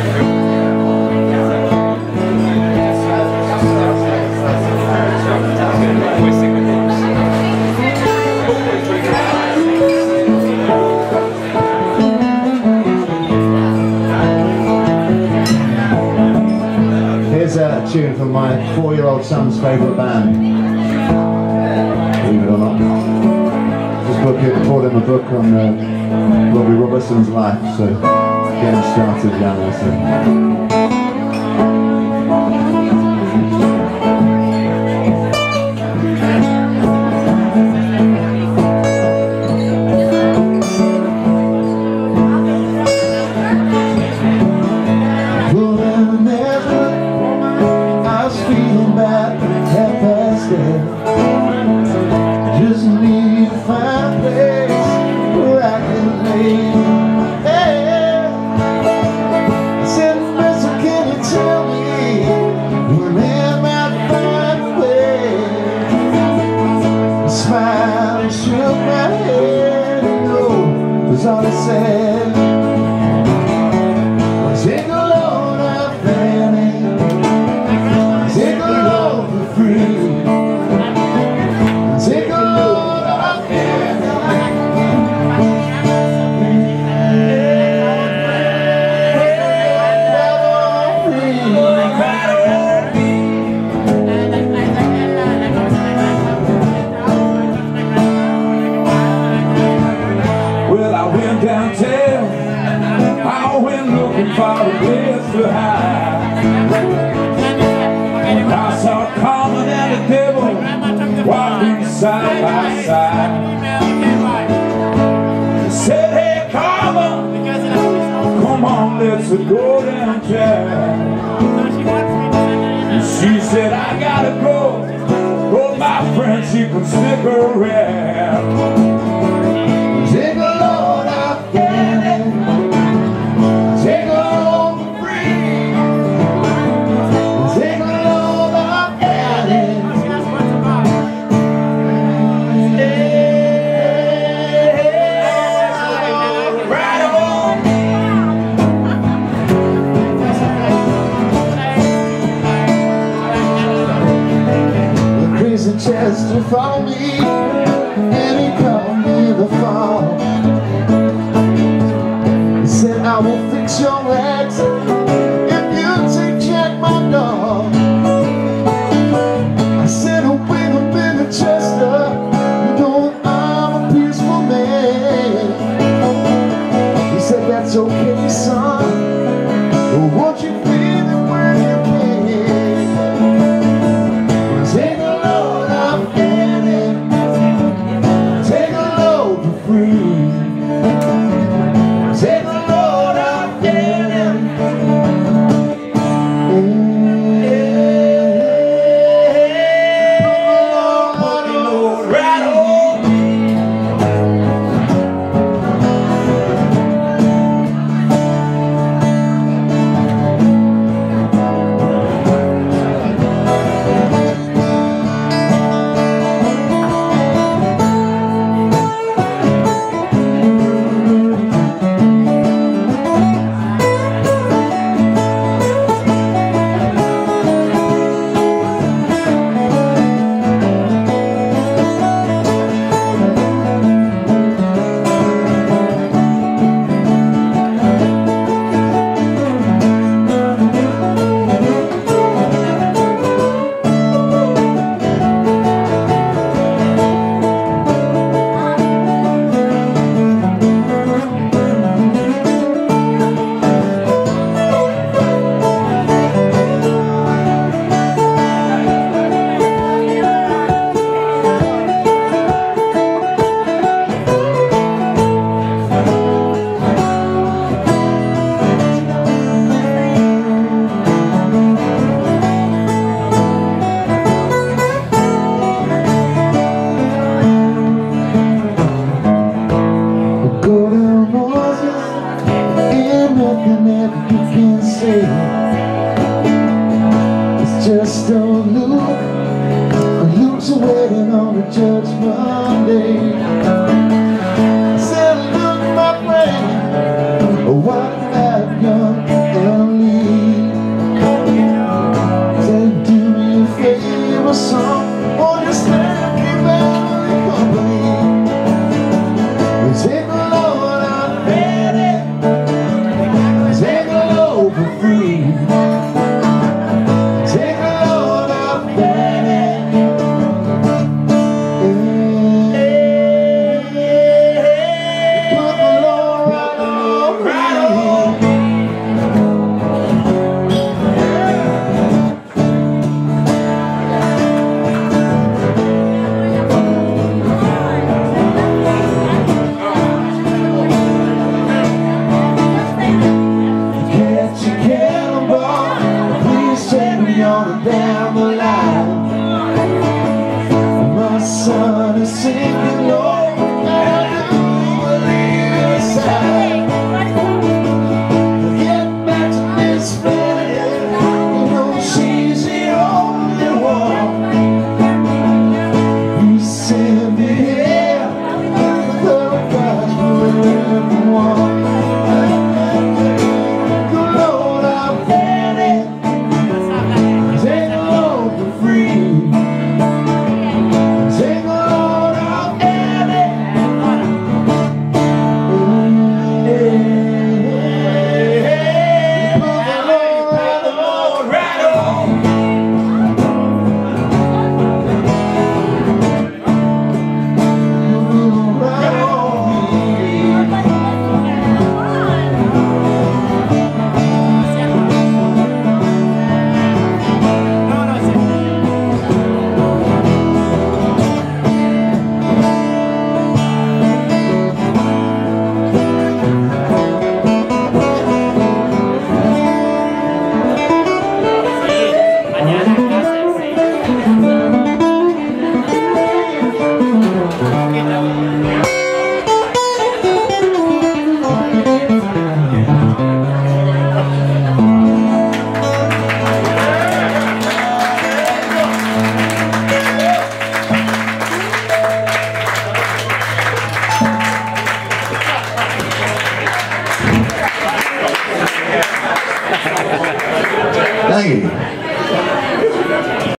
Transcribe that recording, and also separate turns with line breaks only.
A tune from my 4-year-old son's favourite band. Believe it or not. Just bought him a book on Robbie Robertson's life, so getting started young, so. Just need to find a place where I can lay. Hey, I said, Mister, can you tell me where am I find a way? I smiled and shook my head, and no, was all I said. Take a load of fanning, take a load for free.
Downtown, I went looking for a place to hide. I saw Carmen and the devil walking side by side. They said, hey Carmen, come on, let's go downtown. She said, I gotta go, but my friend, she can stick around. Take a load of candy, take a load for free. Take a load of candy. Right on. The crazy Chester followed me, and he called me the fall. He said, I will fix your legs if you take Jack, my dog. I said, oh, wait a minute, Chester, you know I'm a peaceful man. He said, that's okay, son, but won't you feel it when you can? Take a load of candy, take a load for free. Take a load of candy. Put a load right on. Just don't look, Luke's waiting on the judge.